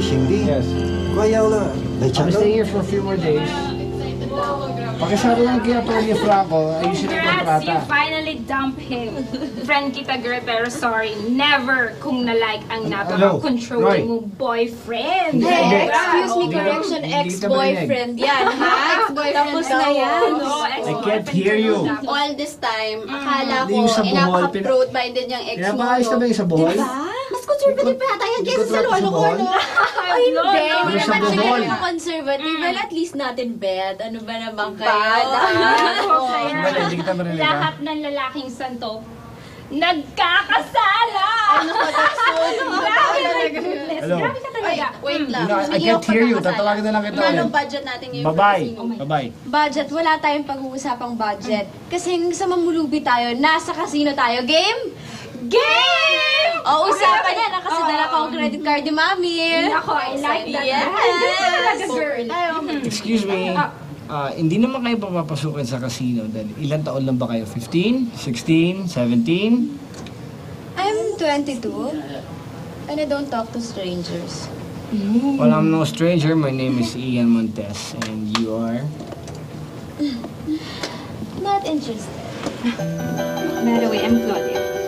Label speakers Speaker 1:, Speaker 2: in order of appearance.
Speaker 1: Cindy?
Speaker 2: Yes.
Speaker 1: Kung ayaw na, may
Speaker 2: I'll
Speaker 1: channel?
Speaker 2: stay here for a few more days. Pakisabi lang kaya Tony Franco, ayusin yung
Speaker 3: Congrats,
Speaker 2: kontrata.
Speaker 3: you finally dumped him. Friend kita, girl, pero sorry, never kung na-like ang napaka-controlling
Speaker 2: Roy.
Speaker 3: mong boyfriend.
Speaker 4: Hey,
Speaker 2: Hindi.
Speaker 4: excuse me,
Speaker 2: Hindi ka-
Speaker 4: correction,
Speaker 2: hindi kita
Speaker 4: ex-boyfriend yan, ha? Tapos na yan.
Speaker 3: Oo,
Speaker 2: I can't hear you.
Speaker 4: All this time, akala ko,
Speaker 2: Hindi yung sa Bohol,
Speaker 4: inaka-proud-minded yung ex mo.
Speaker 2: Pinapaayos na ba yung sa Bohol?
Speaker 4: Diba? Mas conservative pa yata yan kaysa sa lolo ko, no? Ay, hindi.
Speaker 3: Lolo.
Speaker 4: Hindi
Speaker 2: Yung sa
Speaker 4: naman sila
Speaker 2: Bohol.
Speaker 4: yung conservative. Well, at least natin bed. Ano ba naman kayo?
Speaker 2: Hindi kita marinig, ha?
Speaker 3: Lahat ng lalaking santo, nagkakasala!
Speaker 4: Ano ka, Dexon?
Speaker 2: Hello.
Speaker 3: Grabe ka talaga.
Speaker 4: Wait lang.
Speaker 2: I
Speaker 4: Speaking
Speaker 2: can't
Speaker 4: of
Speaker 2: hear you.
Speaker 4: pagkakasala,
Speaker 2: Tatawagin na lang kita
Speaker 4: Anong
Speaker 2: ulit.
Speaker 4: budget natin ngayon?
Speaker 2: Bye-bye.
Speaker 4: for casino?
Speaker 2: Bye-bye.
Speaker 4: Budget, wala tayong pag-uusapang budget. Kasi sa mamulubi tayo, nasa casino tayo. Game?
Speaker 3: Game!
Speaker 4: O, usapan yan. Kasi dala ko ang credit card ni Mami.
Speaker 3: Ako, I like that.
Speaker 4: Yes!
Speaker 3: Talaga, girl.
Speaker 2: Excuse me. Hindi naman kayo papapasukin sa casino. Then, ilan taon lang ba kayo? 15? 16? 17?
Speaker 4: I'm 22. And I don't talk to strangers.
Speaker 2: Well, I'm no stranger. My name is Ian Montes. And you are?
Speaker 4: Not interested.
Speaker 3: By the way, I'm Claudia.